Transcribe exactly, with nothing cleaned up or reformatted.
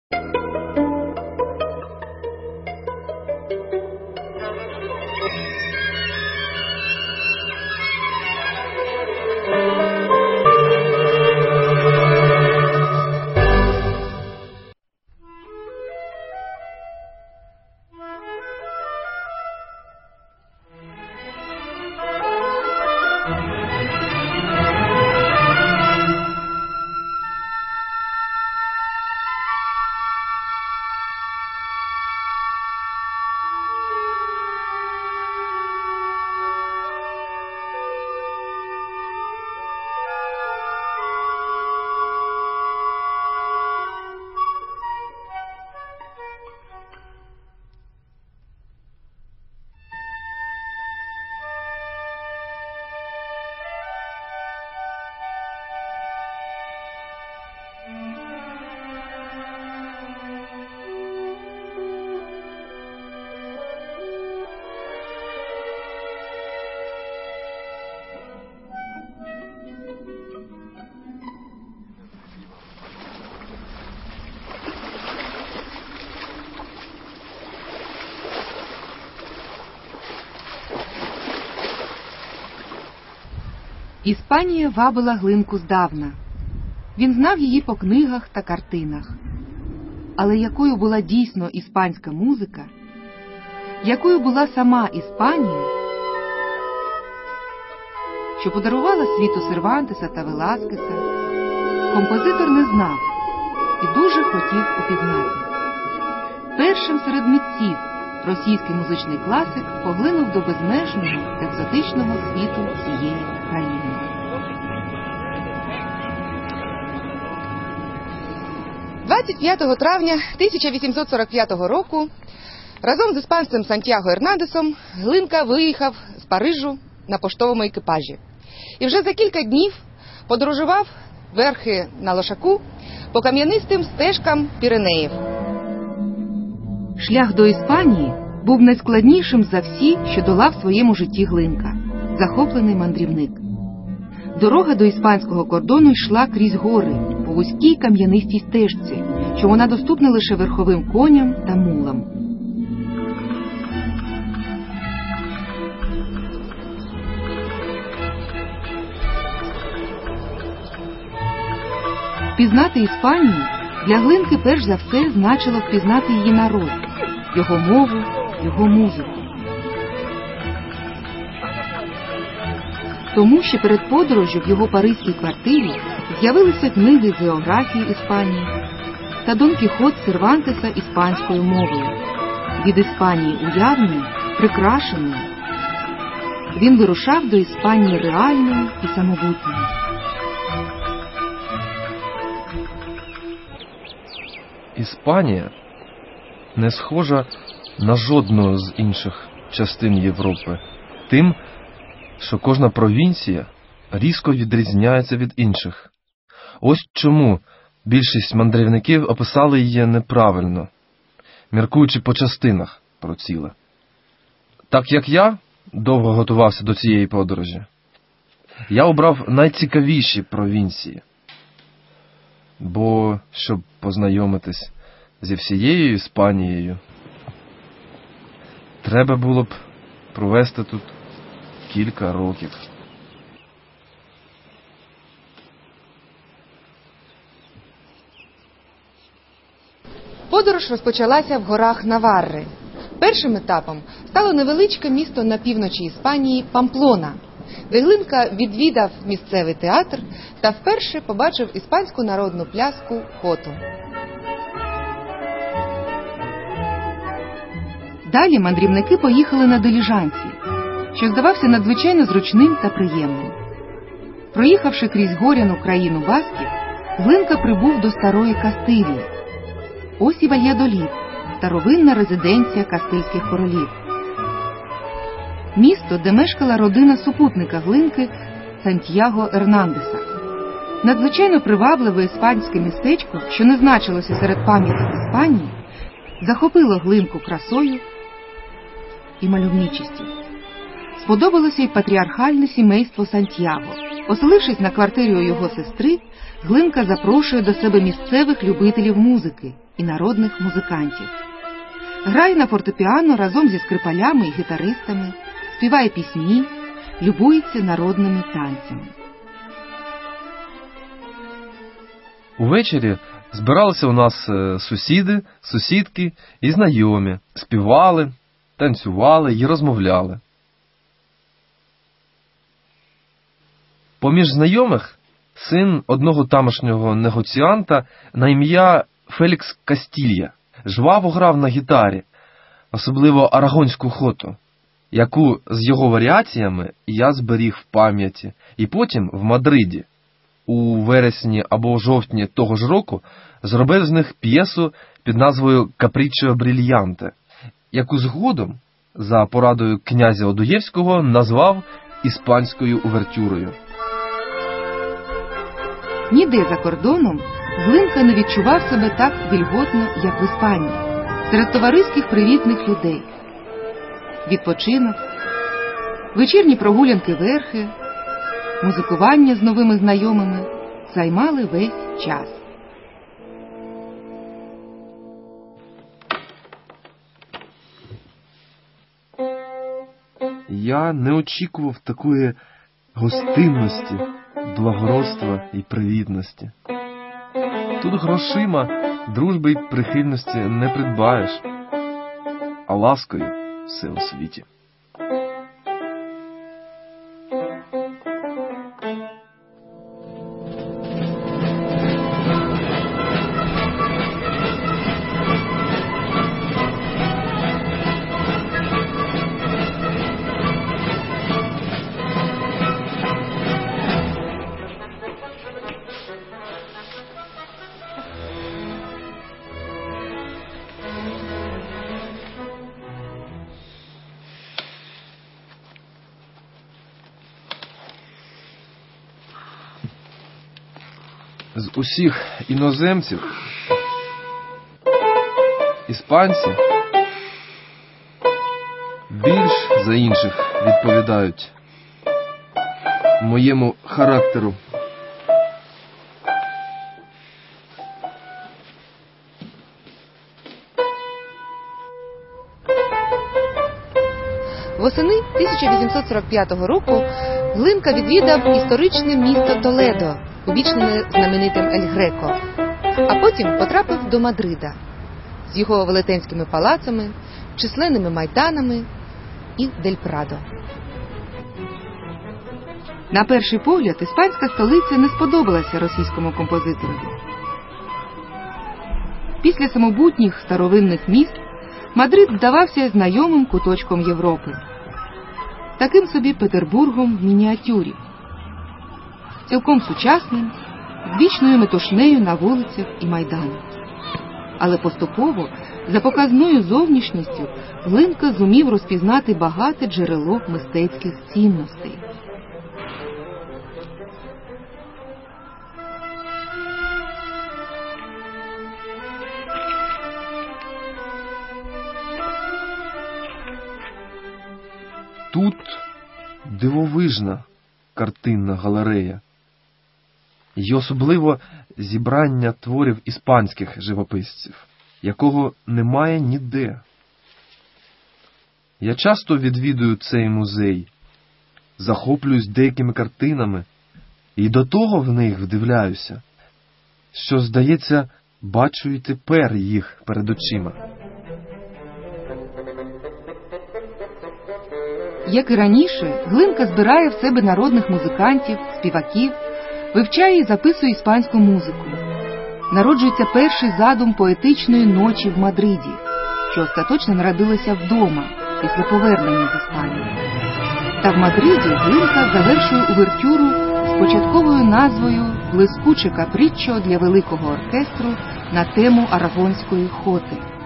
Іспанія вабила Глинку здавна. Він знав її по книгах та картинах. Але якою була дійсно іспанська музика, якою була сама Іспанія, що подарувала світу Сервантеса та Веласкеса, композитор не знав і дуже хотів упізнати. Першим серед митців російський музичний класик поглинув до безмежного, екзотичного світу цієї країни. двадцять п'ятого травня тисяча вісімсот сорок п'ятого року разом з іспанцем Сантьяго Ернандесом Глинка виїхав з Парижу на поштовому екіпажі. І вже за кілька днів подорожував верхи на лошаку по кам'янистим стежкам Піренеїв. Шлях до Іспанії був найскладнішим за всі, що долав в своєму житті Глинка, захоплений мандрівник. Дорога до іспанського кордону йшла крізь гори, по вузькій кам'янистій стежці, що вона доступна лише верховим коням та мулам. Впізнати Іспанію для Глинки перш за все значило впізнати її народ, його мову, його музику. Тому що перед подорожжю в його паризькій квартирі з'явилися книги з географії Іспанії та Дон Кіхот Сервантеса іспанською мовою. Від Іспанії уявної, прикрашеної, він вирушав до Іспанії реальної і самобутньої. Іспанія не схожа на жодну з інших частин Європи тим, що кожна провінція різко відрізняється від інших. Ось чому більшість мандрівників описали її неправильно, міркуючи по частинах про ціле. Так як я довго готувався до цієї подорожі, я обрав найцікавіші провінції, бо щоб познайомитись зі всією Іспанією, треба було б провести тут кілька років. Подорож розпочалася в горах Наварри. Першим етапом стало невеличке місто на півночі Іспанії Памплона, де Глинка відвідав місцевий театр та вперше побачив іспанську народну пляску хоту. Далі мандрівники поїхали на диліжансі, що здавався надзвичайно зручним та приємним. Проїхавши крізь горяну країну басків, Глинка прибув до старої Кастилії. Ось і Вальядолід, старовинна резиденція кастильських королів. Місто, де мешкала родина супутника Глинки Сантьяго Ернандеса. Надзвичайно привабливе іспанське містечко, що не значилося серед пам'яток Іспанії, захопило Глинку красою і мальовничістю. Сподобалося й патріархальне сімейство Сантьяго. Оселившись на квартирі у його сестри, Глинка запрошує до себе місцевих любителів музики, і народних музикантів. Грає на фортепіано разом зі скрипалями і гітаристами, співає пісні, любується народними танцями. Увечері збиралися у нас сусіди, сусідки і знайомі, співали, танцювали і розмовляли. Поміж знайомих син одного тамошнього негоціанта на ім'я Фелікс Кастілья жваво грав на гітарі, особливо арагонську хоту, яку з його варіаціями я зберіг в пам'яті, і потім в Мадриді у вересні або жовтні того ж року зробив з них п'єсу під назвою «Капріччо брільянте», яку згодом, за порадою князя Одуєвського, назвав іспанською увертюрою. Ніде за кордоном Глинка не відчував себе так вільготно, як в Іспанії, серед товариських привітних людей. Відпочинок, вечірні прогулянки верхи, музикування з новими знайомими займали весь час. Я не очікував такої гостинності, благородства і привітності. Тут грошима, дружби й прихильності не придбаєш, а ласкою все у світі. З усіх іноземців іспанці більш за інших відповідають моєму характеру. Восени тисяча вісімсот сорок п'ятого року Глинка відвідав історичне місто Толедо, увічнене знаменитим Ель Греко, а потім потрапив до Мадрида з його велетенськими палацами, численними майданами і Дель Прадо. На перший погляд, іспанська столиця не сподобалася російському композитору. Після самобутніх старовинних міст Мадрид здавався знайомим куточком Європи, таким собі Петербургом в мініатюрі, цілком сучасним, з вічною метушнею на вулицях і майданах. Але поступово, за показною зовнішністю, Глинка зумів розпізнати багате джерело мистецьких цінностей. Тут дивовижна картинна галерея, і особливо зібрання творів іспанських живописців, якого немає ніде. Я часто відвідую цей музей, захоплююсь деякими картинами, і до того в них вдивляюся, що, здається, бачу і тепер їх перед очима. Як і раніше, Глинка збирає в себе народних музикантів, співаків, вивчає і записує іспанську музику. Народжується перший задум поетичної ночі в Мадриді, що остаточно народилася вдома, після повернення з Іспанії. Та в Мадриді Глинка завершує увертюру з початковою назвою «Блискуче капріччо для великого оркестру» на тему арагонської хоти.